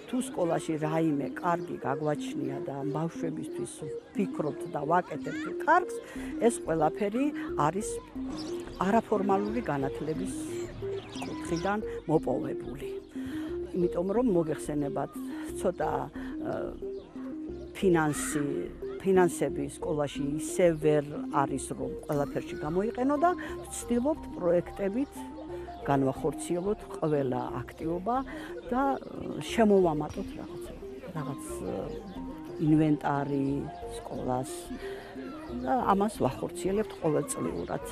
თუ სკოლაში რაიმე კარგი გაგვაჩნია და ბავშვებისთვის ვფიქრობთ და ვაკეთებთ კარგს, ეს ყველაფერი არის არაფორმალური განათლების კუთხიდან მოპოვებული. იმიტომ რომ მოგეხსენებათ ცოტა ფინანსები სკოლაში ისე ვერ არის რომ ყველაფერში გამოიყენო და ვცდილობთ პროექტებით განვახორციელოთ ყველა აქტივობა და შემოვამატოთ რაღაც ინვენტარი სკოლას და ამას ვახორციელებთ ყოველწლიურად.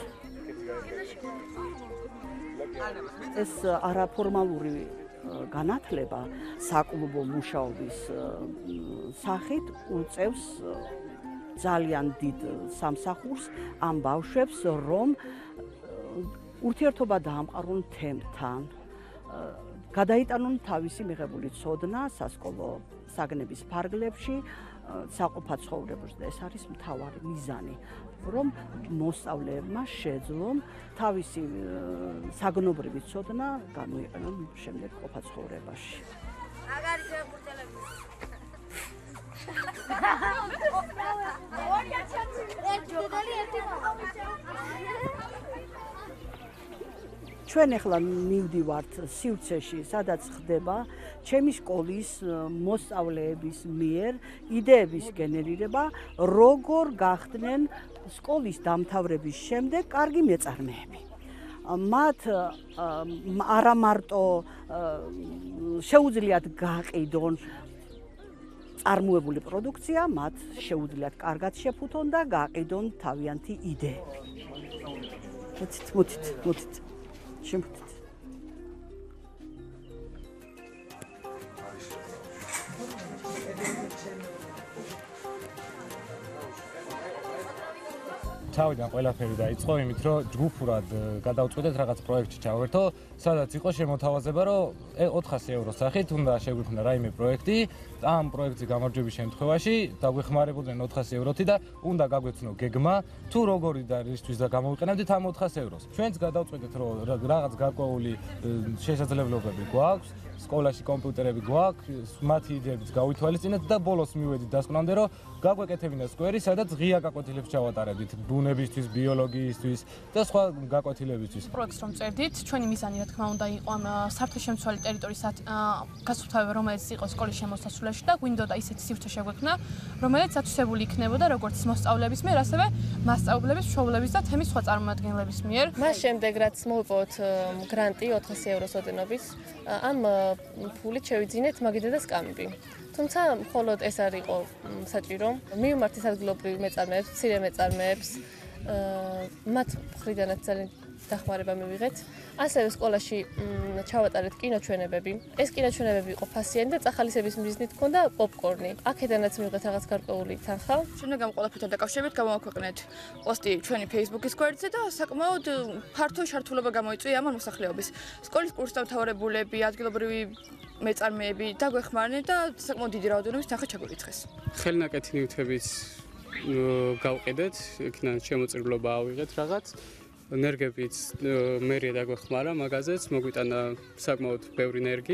ეს არაფორმალური განათლება საკლუბო მუშაობის სახით უწევს ძალიან დიდ სამსახურს ამ ბავშვებს, რომ ურთიერთობა დაამყარონ თემთან, გადაიტანონ თავისი მიღებული ცოდნა სასკოლო საგნების ფარგლებში, საყოფა ცხოვრებაში და ეს არის მთავარი მიზანი, რომ მოსწავლეებმა შეძლონ თავისი საგნობრივი ცოდნა გამოიყენონ შემდეგ ყოფა ცხოვრებაში. აგარი შეგურთელები. ჩვენ ახლა მივდივართ სივრცეში, სადაც ხდება ჩემი სკოლის მოსწავლეების მიერ იდეების გენერირება, როგორ გახდნენ სკოლის დამთავრების შემდეგ კარგი მეწარმეები. მათ არა მარტო შეუძლიათ გაყიდონ წარმოებული პროდუქცია, მათ შეუძლიათ კარგად შეფუთონ და გაყიდონ თავიანთი იდეები. მოდით. შემფუთით. თავიდან ყველაფერი დაიწყო იმით, რომ ჯგუფურად გადავწყვეტეთ რაღაც პროექტში ჩავერთო, სადაც იყო შემოთავაზება, რომ 400 ევროს სახით უნდა შეგვიქმნა რაიმე პროექტი, ამ პროექტის გამარჯვების შემთხვევაში დაგვეხმარებოდნენ 400 ევროთი და უნდა გაგვეცნო გეგმა, თუ როგორი და რისთვის და გამოვიყენებდით ამ 400 ევროს. ჩვენც გადავწყვეტეთ, რომ რაღაც გარკვეული შესაძლებლობები გვაქვს, სკოლაში კომპიუტერები გვაქვს, მათი იდეებიც გავითვალისწინეთ და ბოლოს მივედით დასკვნამდე, რომ გაგვეკეთებინა სკვერი, სადაც ღია გაკვეთილებს ჩავატარებდით ბუნებისთვის, ბიოლოგიისთვის და სხვა გაკვეთილებისთვის. პროექტს რომ წერდით, ჩვენი მიზანი რა თქმა უნდა იყო ამ სართულშემცველი ტერიტორიის გასუფთავება, რომელიც იყო სკოლის შემოსასვლელში და გვინდოდა ისეთი სივრცე შეგვექმნა, რომელიც ათვისებული იქნებოდა როგორც მოსწავლეების მიერ, ასევე მასწავლებლების, მშობლების და თემის სხვა წარმომადგენლების მიერ. მას შემდეგ რაც მოვიპოვოთ გრანტი 400 ევროს ოდენობის, ამ ფულით შევიძინეთ მაგიდა და სკამები. თუმცა მხოლოდ ეს არ იყო საჭირო. მივმართეთ ადგილობრივ მეწარმეებს, მცირე მეწარმეებს, მათ მხრიდანაც ძალიან დახმარება მივიღეთ. ასევე სკოლაში ჩავატარეთ კინოჩვენებები. ეს კინოჩვენებები იყო ფასიანი და წახალისების მიზნით ჰქონდა პოპკორნი. აქედანაც მივიღეთ რაღაც გარკვეული თანხა. შემდეგ ამ ყველაფერთან დაკავშირებით გამოვაქვეყნეთ პოსტი ჩვენი Facebook-ის გვერდზე და საკმაოდ ფართო შართულობა გამოიწვია ამ მოსახლეობის. სკოლის კურსდამთავრებულები, ადგილობრივი მეწარმეები დაგვეხმარნენ და საკმაოდ დიდი რაოდენობის თანხა ჩაგვირიცხეს. ხელნაკეთი ნივთების გავყიდეთ, იქიდან შემოწირულობა ავიღეთ რაღაც. ენერგიებიც მერია დაგვეხმარა მაგაზეც, მოგვიტანა საკმაოდ ბევრი ენერგი.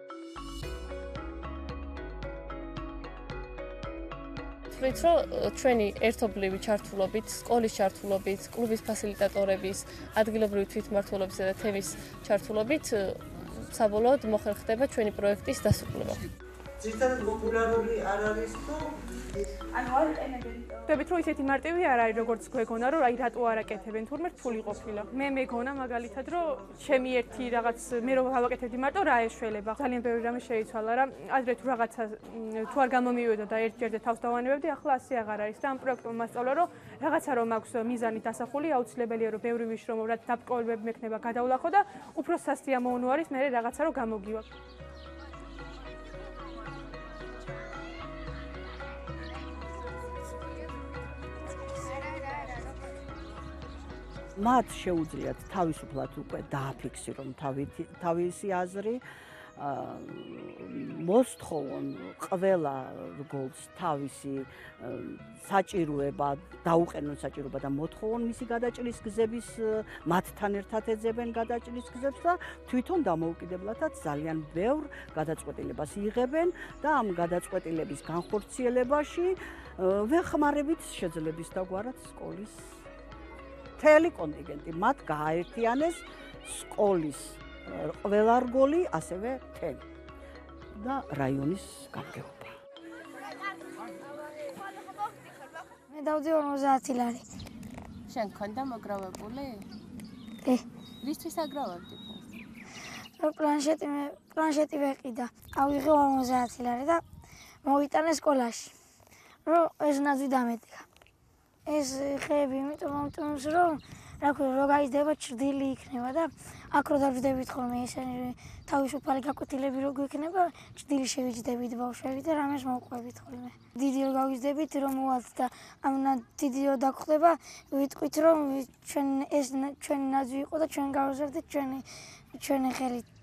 ვთქვით, რომ ჩვენი ერთობლივი ჩართულობით, სკოლის ჩართულობით, კლუბის ფასილიტატორების, ადგილობრივი თვითმმართველობისა და თემის ჩართულობით საბოლოოდ მოხერხდება ჩვენი პროექტის დასრულება. ძირითადად პოპულარული არ არის თუ ვთქვით, რომ ისეთი მარტივი არ არის, როგორც გვეგონა, რომ აი რატო არ აკეთებენ, თურმე რთული ყოფილა. მე მეგონა მაგალითად, რომ ჩემი ერთი რაღაც მე რომ გავაკეთებდი მარტო რა ეშველება. ძალიან ბევრი რამე შეიცვალა რა. ადრე თუ რაღაცა თუ არ გამომივიდო და ერთჯერზე თავს დავანებებდი, ახლა ასე აღარ არის და ამ პროექტმა მასწავლა, რომ რაღაცა რომ აქვს მიზანი დასახული, აუცილებელია რომ ბევრი ვიშრომო, რაც დაპყრობები მექნება გადავლახო და უფრო სასიამოვნო არის მე რაღაცა რომ გამოგივა. მათ შეუძლიათ თავისუფლად უკვე დააფიქსირონ თავისი აზრი, მოსთხოვონ ყველა რგოლს თავისი საჭიროება, დაუყენონ საჭიროება და მოთხოვონ მისი გადაჭრის გზების, მათთან ერთად ეძებენ გადაჭრის გზებს და თვითონ დამოუკიდებლადაც ძალიან ბევრ გადაწყვეტილებას იღებენ და ამ გადაწყვეტილების განხორციელებაში ვეხმარებით შეძლებს დაგვარად სკოლის მთელი კონტინგენტი. მათ გააერთიანეს სკოლის ყველა რგოლი, ასევე მთელი და რაიონის გამგეობა. მე დავდი 50 ლარი. შენ გქონდა მოგრავებული? კი. რისთვის აგრავებდი? პლანშეტი ვეყიდა. ავიღე 50 ლარი და მოვიტანე სკოლაში. რომ ეს ნაძვი დამეტია. ეს ხეები იმიტომ მომწონს რომ რა ქვია რო გაიზრდება ჭრდილი იქნება და აქ რო დავждებით ხოლმე ესენი თავისუფალი გაკვეთილები რო გვექნება ჭრდილი შევიჯდებით ბავშვები და რამეს მოვყვებით ხოლმე. დიდი რო გავიზრდებით რომ მოვალთ და ამ დიდი რო დაგხვდება ვიტყვით რომ ჩვენ ეს ჩვენი ნაძვი იყო და ჩვენ გავზარდეთ ჩვენი ხელით.